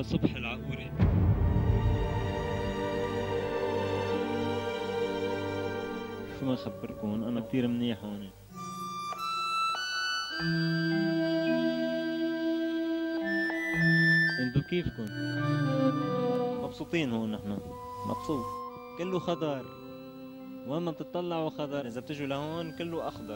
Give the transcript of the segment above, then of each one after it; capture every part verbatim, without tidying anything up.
صبحي العقوري. شو ما اخبركم، انا كثير منيح هون. انتو كيفكم؟ مبسوطين هون نحن. مبسوط، كله خضر، وين ما بتطلعوا خضر، اذا بتجوا لهون كله اخضر.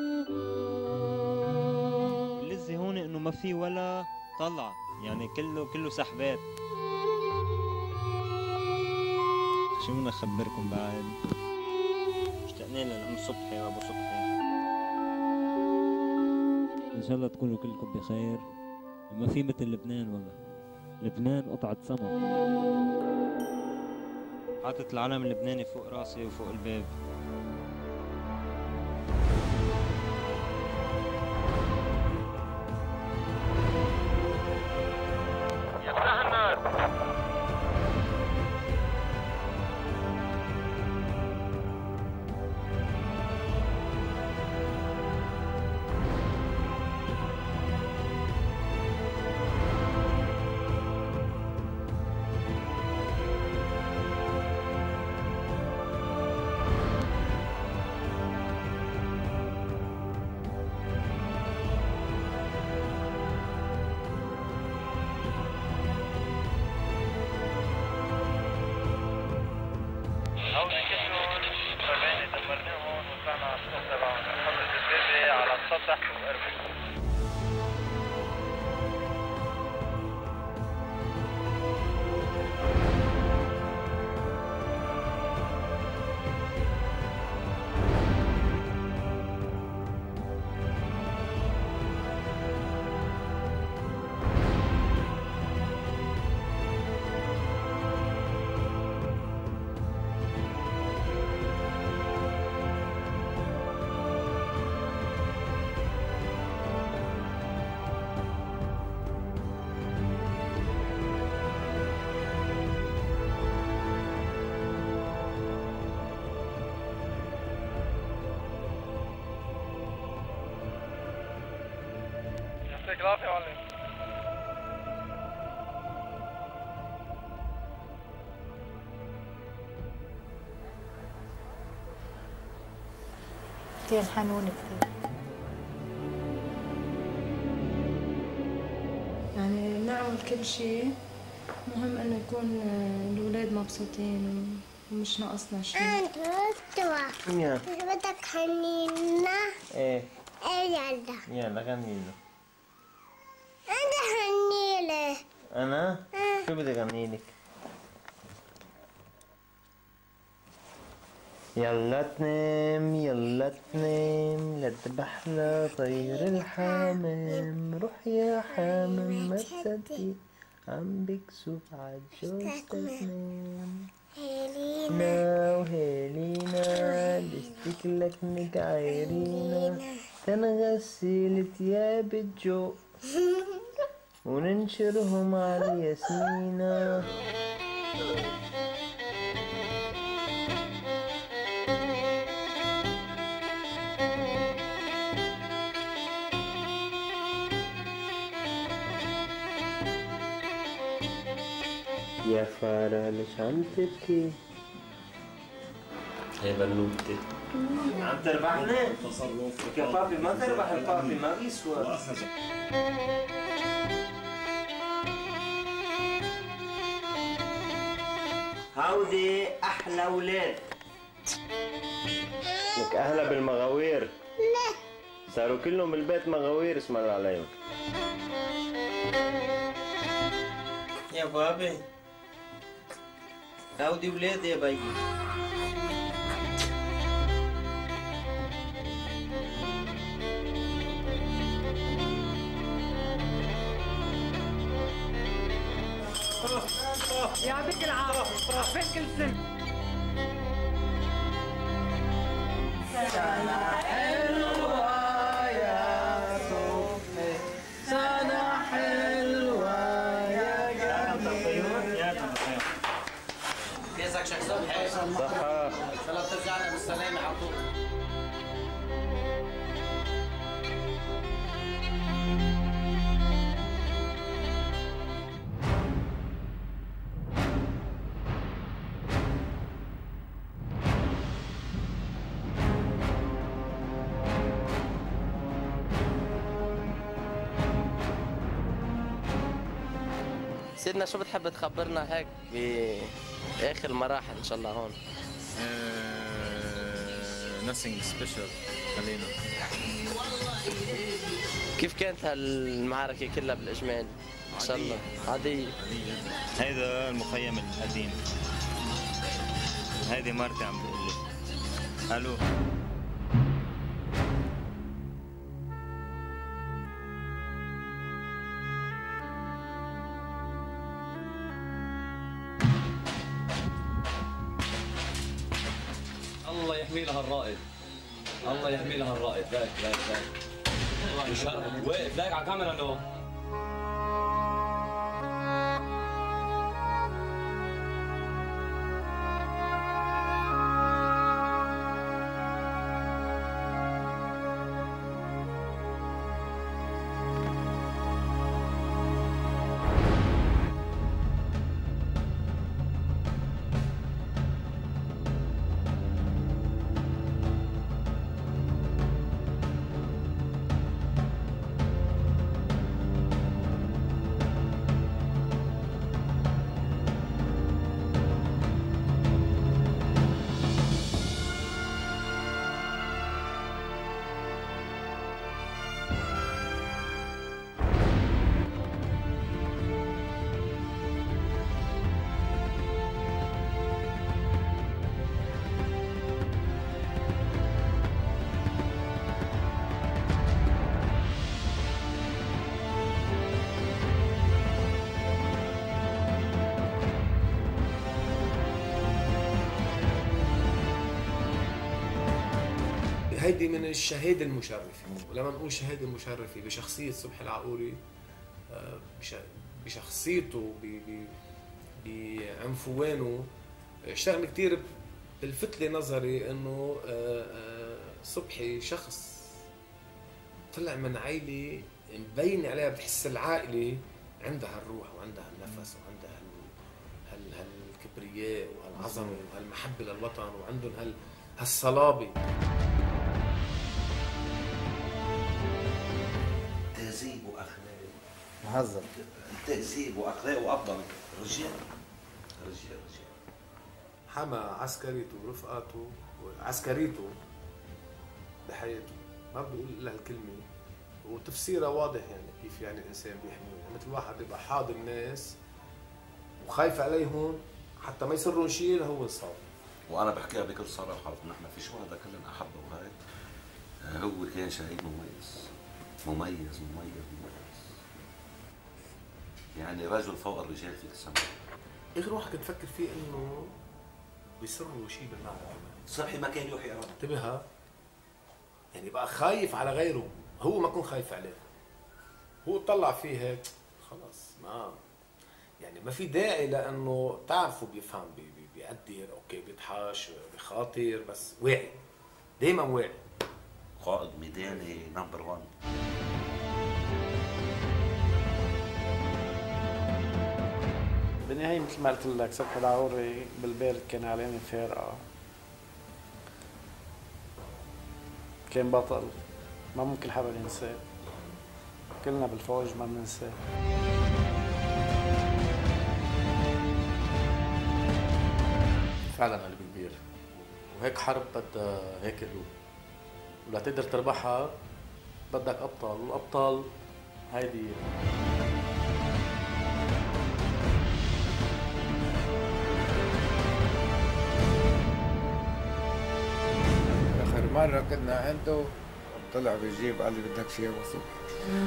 اللذة هون انه ما في ولا طلع، يعني كله كله سحبات. شو بدنا نخبركم بعد؟ اشتقنا للأم صبحي وابو صبحي. ان شاء الله تكونوا كلكم بخير. ما في مثل لبنان والله. لبنان قطعة سما. حاطط العلم اللبناني فوق راسي وفوق الباب. يفتح النار. هون كلهم مباني دمرناهم وطلعنا على السطح تبعهم، حطت الدبابة على السطح وقربت. يعطيك العافية يا معلم. كثير حنون كثير. يعني نعمل كل شيء، مهم انه يكون الاولاد مبسوطين ومش ناقصنا شيء. انت يا بدك حنينا؟ ايه ايه يلا يلا غني له. انت حنينه. انا؟ شو بدي اغني لك؟ يلا تنام يلا تنام لا تذبح لا طير الحمام، روح يا حمام ما تصدق عم بكسف عالجوز تنام. هيلينا وهيلينا لشتك لك عايرينا، تنغسل ثياب الجو وننشرهم على ياسمينة. يا فارة ليش عم تبكي؟ هي بنوتي عم تربحنا؟ تصرف يا بابي ما تربح البابي ما بيسوى. هودي أحلى ولاد. لك أهلا بالمغاوير. لا صاروا كلهم بالبيت مغاوير اسم الله عليهم. يا بابي هودي ولادي يا بيي. يعطيك العافية، عافيك كل سنة. سنة حلوة يا صبحي، سنة حلوة يا جميل. كيفك شيخ صبحي؟ صحة. ان شاء الله بترجع لنا بالسلامة على طول. سيدنا شو بتحب تخبرنا هيك بآخر المراحل إن شاء الله هون؟ uh, nothing special خلينا. كيف كانت هالمعركة كلها بالإجمال؟ إن شاء الله عادية. هيدا المخيم القديم. هيدي مرتي عم بتقول لي. ألو. الله يحمي لها الرائد. الله يحمي لها الرائد. ذاك ذاك ذاك. مش واقف ذاك على الكاميرا لو. هيدي من الشهادة المشرفة، ولما نقول شهادة مشرفة بشخصية صبحي العقوري، بشخصيته بعنفوانه، شغله كثير بلفت لي نظري انه صبحي شخص طلع من عائلة مبين عليها، بتحس العائلة عندها هالروح وعندها النفس وعندها هال هالكبرياء وهالعظمة وهالمحبة للوطن، وعندهم هال هالصلابة. تهذيب واخلاق مهذب، تهذيب واخلاق وافضل رجال رجال رجال حمى عسكريته ورفقاته وعسكريته بحياته، ما بدي اقول الا هالكلمه وتفسيرها واضح. يعني كيف يعني الانسان بيحميهم، يعني مثل واحد يبقى حاضن الناس وخايف عليهم حتى ما يصيروا شيء هو انصاب. وانا بحكيها بكل صراحه، نحن في شهداء كلنا احبه وهيك. هو كان شهيد مميز مميز مميز مميز، يعني رجل فوق الرجال في السماء. اخر واحد كنت فكر فيه انه بيصروا شيء بالمعركه. صبحي ما كان يوحي ابدا. انتبه، يعني بقى خايف على غيره، هو ما كون خايف عليه. هو طلع فيه هيك خلص، ما يعني ما في داعي لانه تعرفوا بيفهم بي بي بيقدر، اوكي بيضحش بخاطر، بس واعي، دائما واعي. قائد ميداني نمبر واحد. بالنهاية مثل ما قلت لك، صبحي العقوري بالبارد كان علامة فارقة، كان بطل ما ممكن حدا ينساه، كلنا بالفوج ما بننساه. فعلا قلب كبير، وهيك حرب بدها هيك قلوب، ولا تقدر تربحها بدك ابطال، والابطال هيدي. اخر مره كنا عنده طلع بيجيب قال لي بدك شيء ابو صبحي.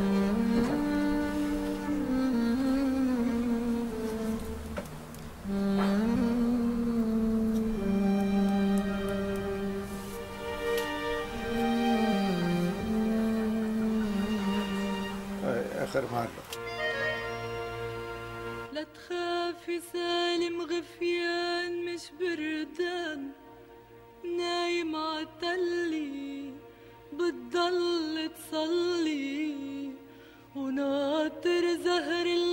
آخر مرة. لا تخافي سالم غفيان مش بردان، نايم عالتلي بتضل تصلي وناطر زهر